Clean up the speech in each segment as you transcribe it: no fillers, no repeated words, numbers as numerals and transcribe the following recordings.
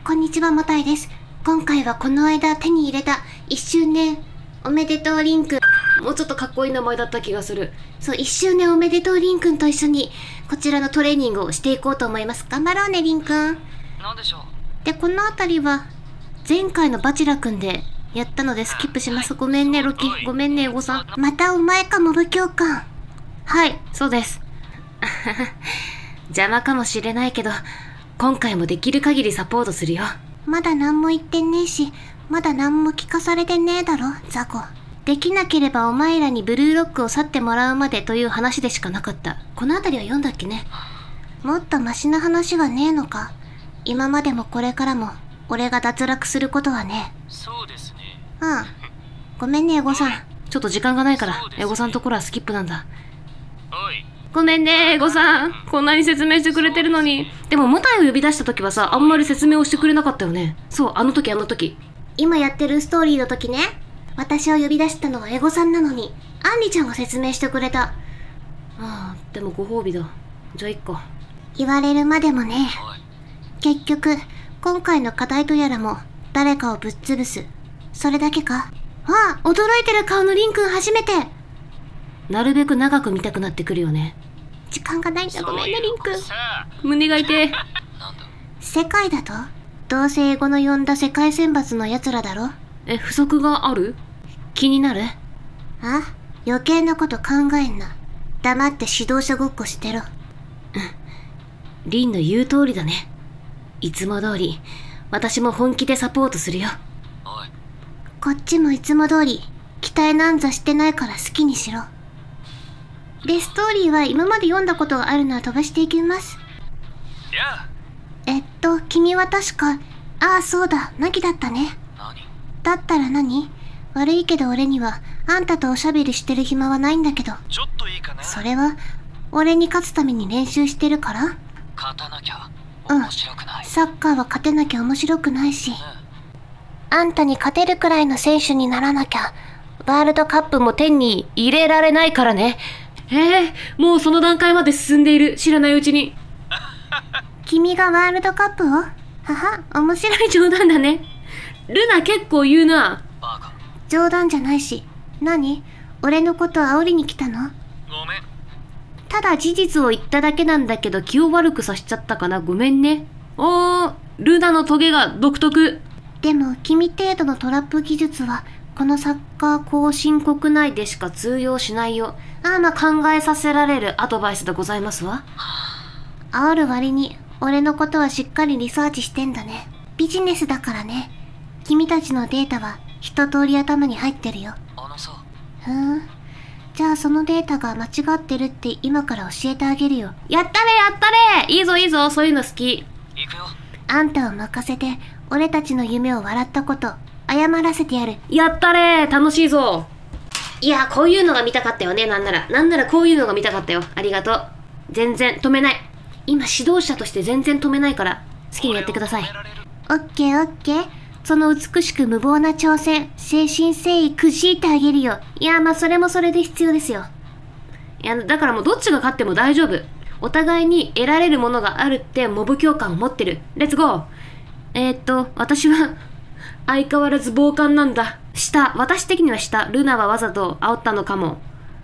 こんにちは、もたいです。今回はこの間手に入れた1周年おめでとうりんくん。もうちょっとかっこいい名前だった気がする。そう、1周年おめでとうりんくんと一緒にこちらのトレーニングをしていこうと思います。頑張ろうね、りんくん。 なんでしょう。 で、このあたりは前回のバチラくんでやったのでスキップします。ごめんね、ロキ。ごめんね、エゴさん。またお前か、モブ教官。はい、そうです。邪魔かもしれないけど、今回もできる限りサポートするよ。まだ何も言ってねえし、まだ何も聞かされてねえだろ、ザコ。できなければお前らにブルーロックを去ってもらうまでという話でしかなかった。このあたりは読んだっけね。もっとマシな話はねえのか。今までもこれからも俺が脱落することはね。 そうですね。 うん。ごめんね、エゴさん。ちょっと時間がないから、エゴさんところはスキップなんだ。 おい。 ごめんね、エゴさん。こんなに説明してくれてるのに。でも、モタイを呼び出した時はさ、あんまり説明をしてくれなかったよね。そう、あの時。今やってるストーリーの時ね。私を呼び出したのはエゴさんなのに、アンリちゃんが説明してくれた。ああ、でもご褒美だ。じゃあいっか。言われるまでもね。結局、今回の課題とやらも、誰かをぶっ潰す。それだけか。ああ、驚いてる顔のリンくん初めて。なるべく長く見たくなってくるよね。時間がないんだ。ごめんね、リンくん。胸が痛い。世界だとどうせ英語の呼んだ世界選抜の奴らだろ。不足がある？気になる？あ、余計なこと考えんな。黙って指導者ごっこしてろ。リンの言う通りだね。いつも通り、私も本気でサポートするよ。 おい。 こっちもいつも通り、期待なんざしてないから好きにしろ。で、ストーリーは今まで読んだことがあるのは飛ばしていきます。 やあ。 君は確か、ああそうだ、ナギだったね。 何？ だったら何？悪いけど俺には、あんたとおしゃべりしてる暇はないんだけど。 ちょっといいかな？ それは、俺に勝つために練習してるから？ 勝たなきゃ面白くない。 サッカーは勝てなきゃ面白くないし。あんたに勝てるくらいの選手にならなきゃ、ワールドカップも手に入れられないからね。もうその段階まで進んでいる。知らないうちに。君がワールドカップを？はは、面白い冗談だね。ルナ結構言うな。 バカ。 冗談じゃないし。何？俺のこと煽りに来たの？ ごめん。 ただ事実を言っただけなんだけど気を悪くさせちゃったかな。ごめんね。ルナのトゲが独特。でも君程度のトラップ技術はこのサッカー後進国内でしか通用しないよ。考えさせられるアドバイスでございますわ。煽る割に俺のことはしっかりリサーチしてんだね。ビジネスだからね。君たちのデータは一通り頭に入ってるよ。 さ。 じゃあそのデータが間違ってるって今から教えてあげるよ。やったれいいぞそういうの好き。 行くよ。 あんたを任せて俺たちの夢を笑ったこと謝らせてやる。やったれ楽しいぞ。いや、こういうのが見たかったよね。なんならこういうのが見たかったよ。ありがとう。全然止めない。今指導者として全然止めないから好きにやってください。オッケー。その美しく無謀な挑戦、誠心誠意くじいてあげるよ。いや、それもそれで必要ですよ。いや、だからもうどっちが勝っても大丈夫。お互いに得られるものがあるってモブ教官を持ってる。レッツゴー。私は相変わらず傍観なんだ。私的にはルナはわざと煽ったのかも。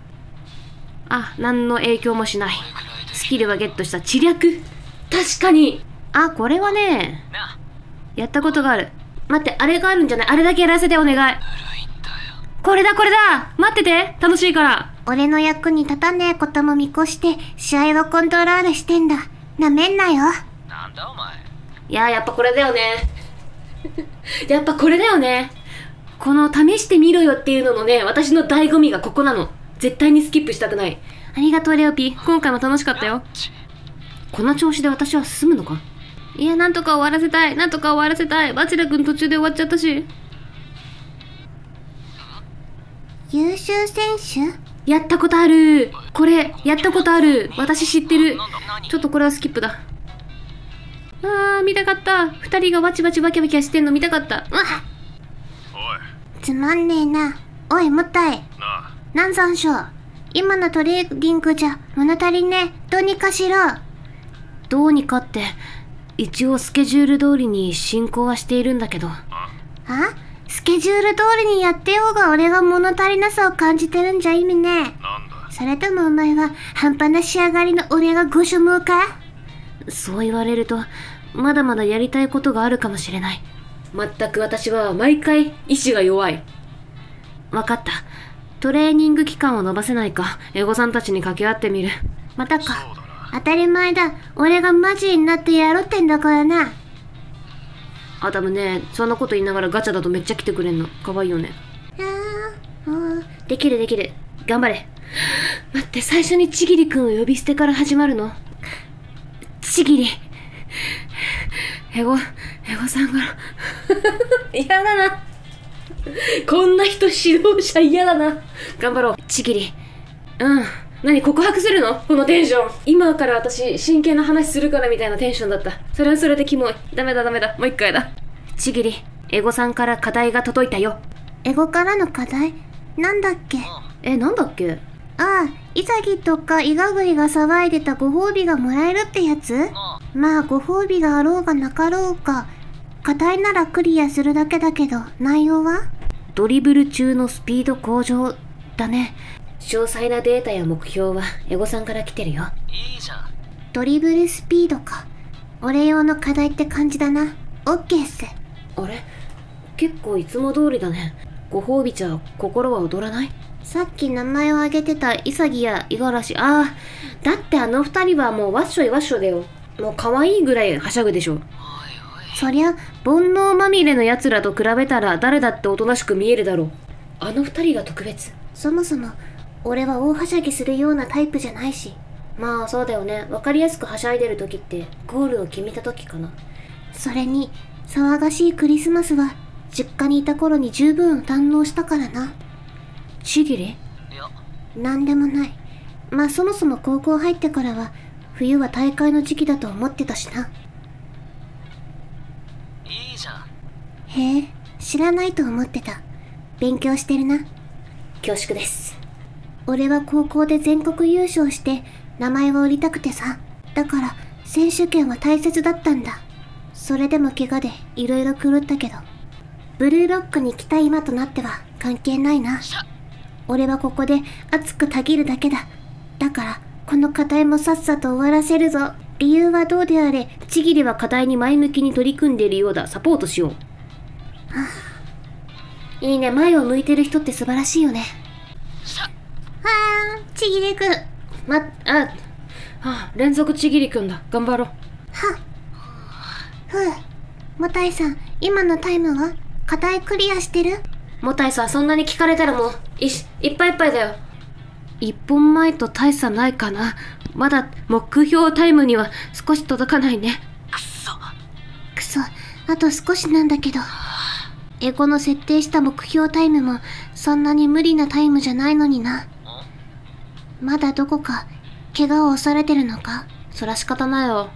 何の影響もしない。スキルはゲットした。知略。確かに。これはね、やったことがある。待って、あれがあるんじゃない？あれだけやらせてお願い。これだ待ってて楽しいから。俺の役に立たねえことも見越して試合をコントロールしてんだ。なめんなよ。 なんだお前。 いや、やっぱこれだよね。この試してみろよっていうののね、私の醍醐味がここなの。絶対にスキップしたくない。ありがとうレオピ。今回も楽しかったよ。この調子で私は進むのか？いや、なんとか終わらせたい。バチラ君途中で終わっちゃったし。優秀選手？やったことある。これ、やったことある。私知ってる。ちょっとこれはスキップだ。見たかった。二人がバチバチバキバキしてんの見たかった。 おい。 つまんねえな。おい、もったい。なんざんしょ。今のトレーニングじゃ物足りねえ。どうにかしろ。どうにかって、 一応スケジュール通りに進行はしているんだけど。スケジュール通りにやってようが俺が物足りなさを感じてるんじゃ意味ねえ。 なんだ。 それともお前は半端な仕上がりの俺がご所望か？そう言われると、まだまだやりたいことがあるかもしれない。まったく私は毎回意志が弱い。わかった。トレーニング期間を延ばせないか、エゴさんたちに掛け合ってみる。またか。当たり前だ。俺がマジになってやろってんだからな。アダムね、そんなこと言いながらガチャだとめっちゃ来てくれんの。かわいいよね。できるできる。頑張れ。待って、最初にちぎりくんを呼び捨てから始まるの？ちぎり。エゴさんから嫌だな。こんな人指導者嫌だな。頑張ろう。ちぎり。何告白するの？このテンション。今から私真剣な話するからみたいなテンションだった。それはそれでキモい。ダメだ。もう一回だ。ちぎり、エゴさんから課題が届いたよ。エゴからの課題？なんだっけ？なんだっけ？イサギとかイガグリが騒いでたご褒美がもらえるってやつ？まあご褒美があろうがなかろうか、課題ならクリアするだけだけど、内容は？ドリブル中のスピード向上だね。詳細なデータや目標はエゴさんから来てるよ。 いいじゃん。 ドリブルスピードか。俺用の課題って感じだな。オッケーっす。あれ？結構いつも通りだね。ご褒美じゃ心は躍らない？さっき名前を挙げてたイサギやイガラシ。だってあの二人はもうワッショイワッショだよ。もう可愛いぐらいはしゃぐでしょ。そりゃ煩悩まみれの奴らと比べたら誰だっておとなしく見えるだろう。あの二人が特別。そもそも俺は大はしゃぎするようなタイプじゃないし。まあそうだよね。わかりやすくはしゃいでる時ってゴールを決めた時かな。それに騒がしいクリスマスは実家にいた頃に十分堪能したからな。ちぎり？ いや、 なんでもない。まあそもそも高校入ってからは冬は大会の時期だと思ってたしな。 いいじゃん。 へえ、知らないと思ってた。勉強してるな。恐縮です。俺は高校で全国優勝して名前を売りたくてさ。だから選手権は大切だったんだ。それでも怪我でいろいろ狂ったけど、ブルーロックに来た今となっては関係ないな。俺はここで熱くたぎるだけだ。だからこの課題もさっさと終わらせるぞ。理由はどうであれ、ちぎりは課題に前向きに取り組んでいるようだ。サポートしよう。いいね、前を向いてる人って素晴らしいよね。ちぎりくん。連続ちぎりくんだ。頑張ろう。もたいさん、今のタイムは？課題クリアしてる？もたいさん、そんなに聞かれたらもう、いっぱいいっぱいだよ。一本前と大差ないかな。まだ目標タイムには少し届かないね。くそ、あと少しなんだけど。エゴの設定した目標タイムもそんなに無理なタイムじゃないのにな。まだどこか怪我を押されてるのか？そら仕方ないよ。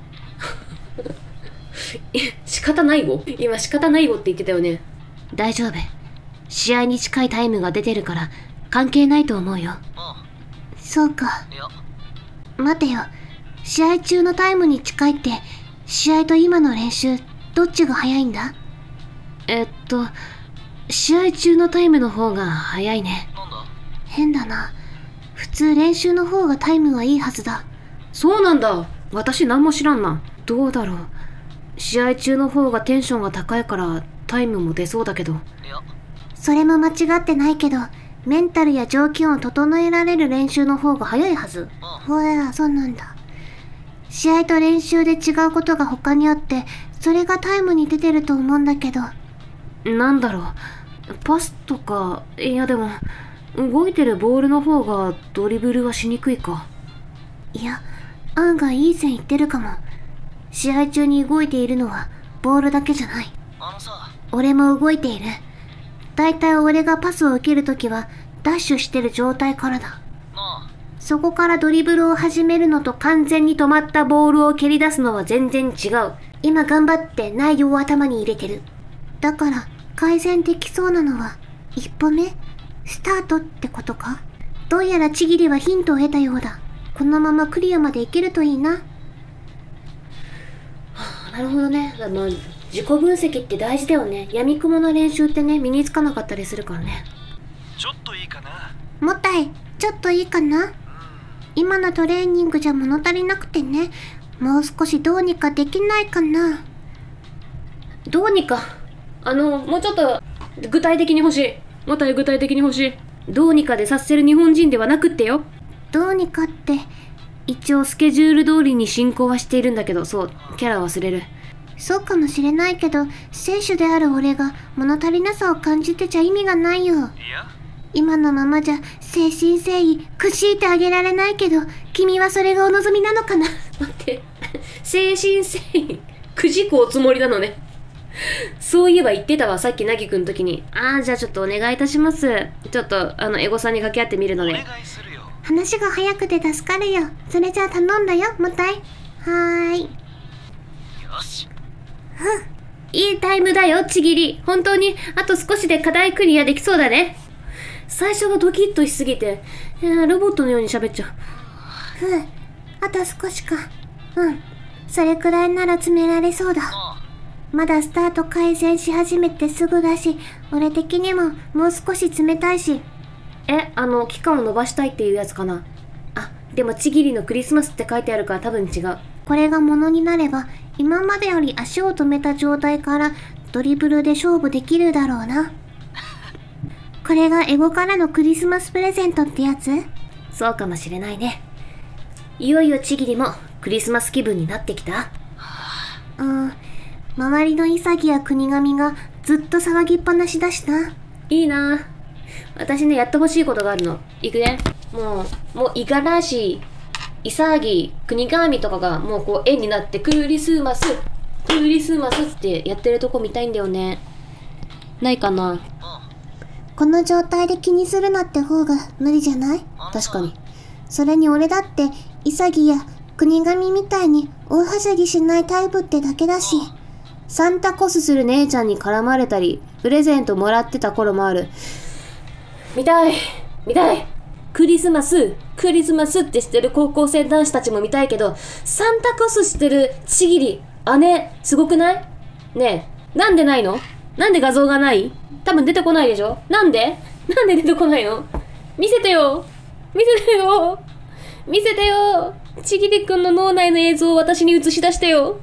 仕方ないご？今仕方ないごって言ってたよね。大丈夫。試合に近いタイムが出てるから関係ないと思うよ。そうか。待てよ。試合中のタイムに近いって、試合と今の練習、どっちが早いんだ？試合中のタイムの方が早いね。 なんだ？ 変だな。普通練習の方がタイムはいいはずだ。そうなんだ。私何も知らんな。どうだろう。試合中の方がテンションが高いからタイムも出そうだけど。それも間違ってないけど、メンタルや条件を整えられる練習の方が早いはず。ほら、そうなんだ。試合と練習で違うことが他にあって、それがタイムに出てると思うんだけど。なんだろう。パスとか、いやでも、動いてるボールの方がドリブルはしにくいか。いや、案外いい線いってるかも。試合中に動いているのはボールだけじゃない。俺も動いている。だいたい俺がパスを受けるときはダッシュしてる状態からだ。そこからドリブルを始めるのと完全に止まったボールを蹴り出すのは全然違う。今頑張って内容を頭に入れてる。だから改善できそうなのは一歩目、スタートってことか。どうやらちぎりはヒントを得たようだ。このままクリアまでいけるといいな。 なるほどね。自己分析って大事だよね。闇雲の練習ってね、身につかなかったりするからね。 ちょっといいかな。 もたい、ちょっといいかな。今のトレーニングじゃ物足りなくてね、もう少しどうにかできないかな。 どうにか。もうちょっと具体的に欲しい。もたい具体的に欲しい。どうにかでさせる日本人ではなくってよ。 どうにかって、 一応スケジュール通りに進行はしているんだけど、そう、キャラ忘れる。 そうかもしれないけど、選手である俺が物足りなさを感じてちゃ意味がないよ。 いや、 今のままじゃ誠心誠意くしいてあげられないけど、君はそれがお望みなのかな。 待って、誠心誠意くじくおつもりなのね。そういえば言ってたわ、さっきなぎくんの時に。じゃあちょっとお願いいたします。ちょっとエゴさんに掛け合ってみるので。 お願いするよ。 話が早くて助かるよ。それじゃあ頼んだよ、もたい。はーい。 よし。 いいタイムだよ、ちぎり。本当にあと少しで課題クリアできそうだね。最初はドキッとしすぎて、ロボットのように喋っちゃう。 あと少しか。それくらいなら詰められそうだ。まだスタート改善し始めてすぐだし、俺的にももう少し詰めたいし。 期間を延ばしたいっていうやつかな。でもちぎりのクリスマスって書いてあるから多分違う。 これがものになれば、今までより足を止めた状態からドリブルで勝負できるだろうな。これがエゴからのクリスマスプレゼントってやつ？ そうかもしれないね。いよいよちぎりもクリスマス気分になってきた？ 周りの潔や国神がずっと騒ぎっぱなしだしな。 いいな。私ね、やってほしいことがあるの。いくね。もう五十嵐、潔、国神とかがもうこう円になってクリスマスってやってるとこ見たいんだよね。ないかな。 この状態で気にするなって方が無理じゃない？ 確かに。 それに俺だって潔や国神みたいに大はしゃぎしないタイプってだけだし。 サンタコスする姉ちゃんに絡まれたり、プレゼントもらってた頃もある。見たい。クリスマスってしてる高校生男子たちも見たいけど、サンタコスしてるちぎり、姉、すごくない？ねえ、なんでないの？なんで画像がない？多分出てこないでしょ？なんで出てこないの？見せてよ。ちぎりくんの脳内の映像を私に映し出してよ。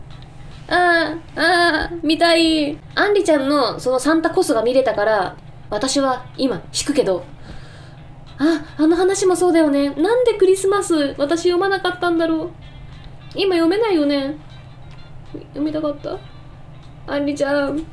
見たい。アンリちゃんのそのサンタコスが見れたから、私は今引くけど。あの話もそうだよね。なんでクリスマス私読まなかったんだろう。今読めないよね。読みたかった。アンリちゃん。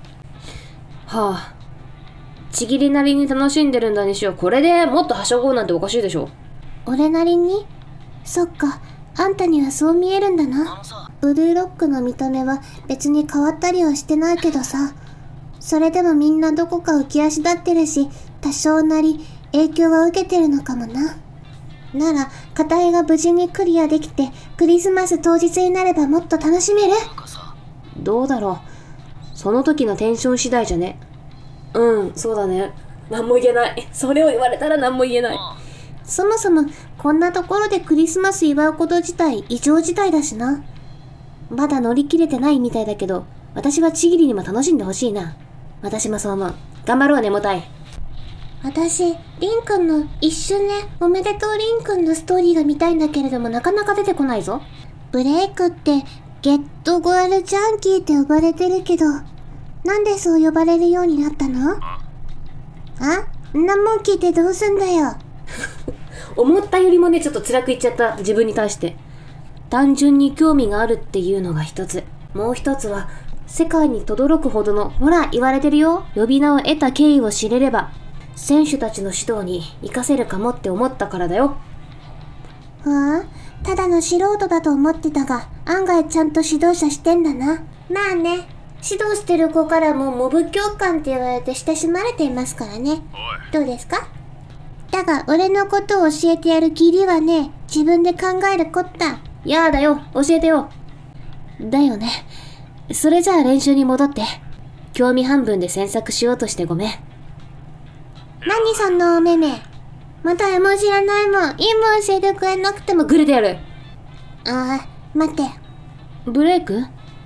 ちぎりなりに楽しんでるんだにしよう。これでもっとはしゃごうなんておかしいでしょ。 俺なりに？そっか、あんたにはそう見えるんだな。ブルーロックの見た目は別に変わったりはしてないけどさ。それでもみんなどこか浮き足立ってるし、多少なり影響は受けてるのかもな。なら、課題が無事にクリアできて、クリスマス当日になればもっと楽しめる？ どうだろう。その時のテンション次第じゃね。そうだね。何も言えない。それを言われたら何も言えない。 そもそも、こんなところでクリスマス祝うこと自体異常事態だしな。 まだ乗り切れてないみたいだけど、私はちぎりにも楽しんでほしいな。私もそう思う。頑張ろうね、もたい。 私、リンくんの一瞬ね、おめでとうリンくんのストーリーが見たいんだけれどもなかなか出てこないぞ。ブレイクって、ゲットゴールジャンキーって呼ばれてるけど、なんでそう呼ばれるようになったの？んなもん聞いてどうすんだよ。 思ったよりもね、ちょっと辛く言っちゃった。自分に対して。単純に興味があるっていうのが一つ。もう一つは、世界に轟くほどの、ほら、言われてるよ。呼び名を得た経緯を知れれば、選手たちの指導に活かせるかもって思ったからだよ。 ただの素人だと思ってたが、案外ちゃんと指導者してんだな。まあね、指導してる子からもモブ教官って言われて親しまれていますからね。どうですか？だが、俺のことを教えてやる義理はね、自分で考えるこった。 やだよ、教えてよ。だよね。それじゃあ練習に戻って。興味半分で詮索しようとしてごめん。 何そのおめめ。また絵も知らないもん。今教えてくれなくてもグレてやる。 待って。 ブレイク？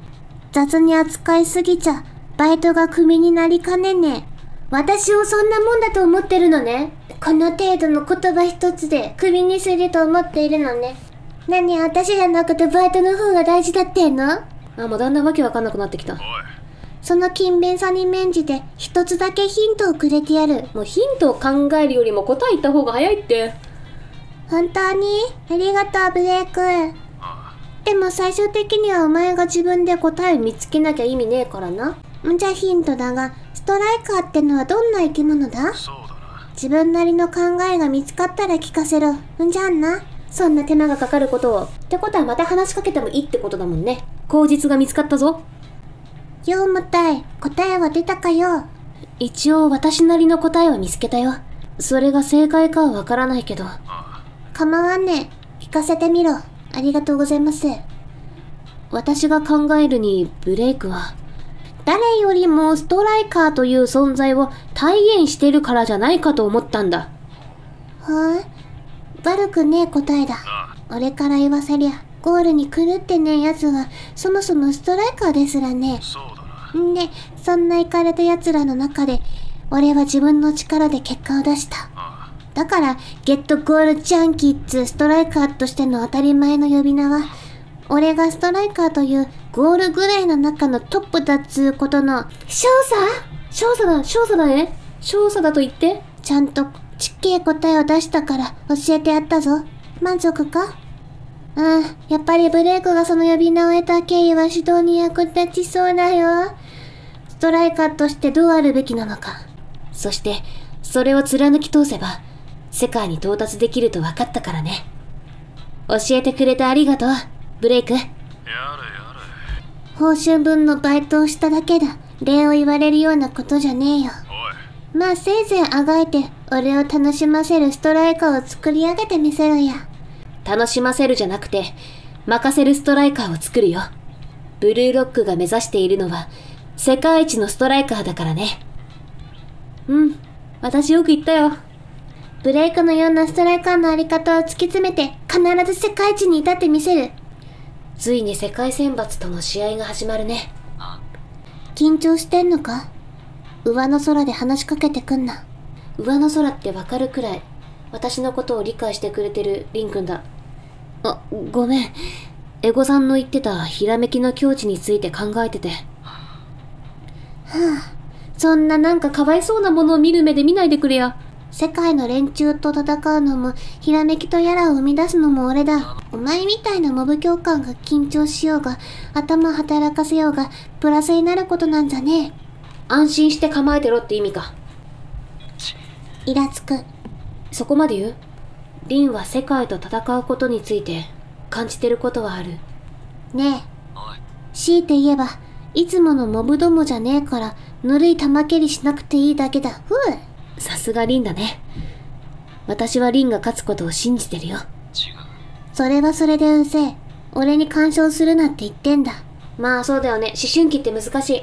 雑に扱いすぎちゃ、バイトがクビになりかねねえ。私をそんなもんだと思ってるのね。この程度の言葉一つでクビにすると思っているのね。何、私じゃなくてバイトの方が大事だってんの？ もうだんだんわけわかんなくなってきた。 その勤勉さに免じて一つだけヒントをくれてやる。 もうヒントを考えるよりも答え言った方が早いって。 本当に？ありがとう、ブレイク。でも最終的にはお前が自分で答えを見つけなきゃ意味ねえからな。じゃあヒントだが、ストライカーってのはどんな生き物だ？ そうだな。 自分なりの考えが見つかったら聞かせろ。じゃあな。 そんな手間がかかることを。ってことはまた話しかけてもいいってことだもんね。口実が見つかったぞ。 ようもたい、答えは出たかよ。 一応私なりの答えは見つけたよ。それが正解かはわからないけど。 構わんねえ。聞かせてみろ。ありがとうございます。 私が考えるに、ブレイクは、誰よりもストライカーという存在を体現してるからじゃないかと思ったんだ。 はぁ、悪くねえ答えだ。俺から言わせりゃ、ゴールに狂ってねえ奴は、そもそもストライカーですらね。 そうだな。 んで、そんなイカれた奴らの中で、俺は自分の力で結果を出した。だから、ゲットゴールジャンキーっつストライカーとしての当たり前の呼び名は、俺がストライカーというゴールぐらいの中のトップだっつうことの、 少佐だね。少佐だと言って。 ちゃんとちっけえ答えを出したから教えてやったぞ。満足か？やっぱりブレイクがその呼び名を得た経緯は指導に役立ちそうだよ。ストライカーとしてどうあるべきなのか。 そして、それを貫き通せば、世界に到達できると分かったからね。教えてくれてありがとう、ブレイク。 やれやれ。 報酬分のバイトをしただけだ。礼を言われるようなことじゃねえよ。 おい。 まあせいぜいあがいて、俺を楽しませるストライカーを作り上げてみせろや。 楽しませるじゃなくて、任せるストライカーを作るよ。ブルーロックが目指しているのは、世界一のストライカーだからね。私よく言ったよ。 ブレイクのようなストライカーのあり方を突き詰めて、必ず世界一に至ってみせる。 ついに世界選抜との試合が始まるね。 緊張してんのか？上の空で話しかけてくんな。 上の空ってわかるくらい、私のことを理解してくれてるリンくんだ。ごめん。エゴさんの言ってたひらめきの境地について考えてて。そんななんかかわいそうなものを見る目で見ないでくれや。 世界の連中と戦うのも、ひらめきとやらを生み出すのも俺だ。お前みたいなモブ教官が緊張しようが、頭働かせようが、プラスになることなんざねえ。 安心して構えてろって意味か。 イラつく。 そこまで言う？リンは世界と戦うことについて感じてることはある？ ねえ。強いて言えば、いつものモブどもじゃねえから、ぬるい玉蹴りしなくていいだけだ。 さすがリンだね。私はリンが勝つことを信じてるよ。 それはそれでうぜえ。俺に干渉するなって言ってんだ。 まあそうだよね。思春期って難し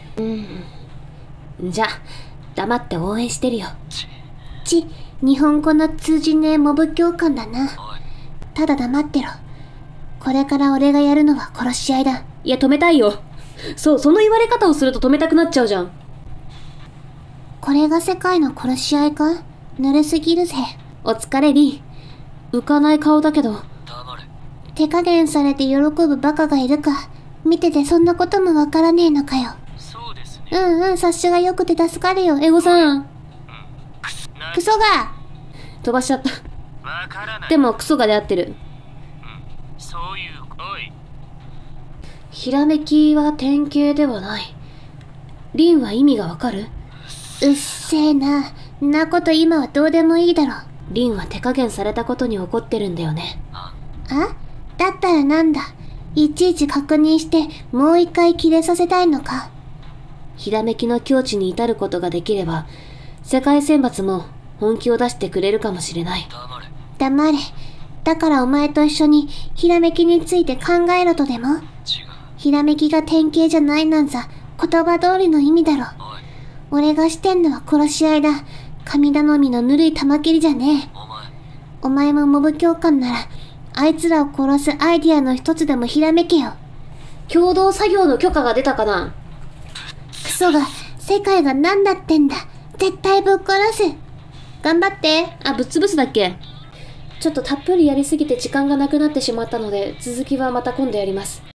い。じゃあ、黙って応援してるよ。 日本語の通じねえモブ教官だな。ただ黙ってろ。これから俺がやるのは殺し合いだ。 いや、止めたいよ。その言われ方をすると止めたくなっちゃうじゃん。 これが世界の殺し合いか？ぬるすぎるぜ。 お疲れリン。浮かない顔だけど。 手加減されて喜ぶバカがいるか。見ててそんなこともわからねえのかよ。 そうですね。 察しが良くて助かるよ、エゴさん。クソが飛ばしちゃった。 わからない。 でもクソがで合ってる。 そういう、おい。 ひらめきは典型ではない。リンは意味がわかる？ うっせえな。んなこと今はどうでもいいだろ。 リンは手加減されたことに怒ってるんだよね。 だったらなんだ。いちいち確認してもう一回キレさせたいのか。 ひらめきの境地に至ることができれば、世界選抜も本気を出してくれるかもしれない。 黙れ。だからお前と一緒にひらめきについて考えろとでも？ひらめきが典型じゃないなんざ言葉通りの意味だろ。俺がしてんのは殺し合いだ。神頼みのぬるい玉切りじゃねえ。お前もモブ教官なら、あいつらを殺すアイディアの一つでもひらめけよ。 共同作業の許可が出たかな。 クソが、世界が何だってんだ。絶対ぶっ殺す。頑張って。 あ、ぶっ潰すだっけ。ちょっとたっぷりやりすぎて時間がなくなってしまったので、続きはまた今度やります。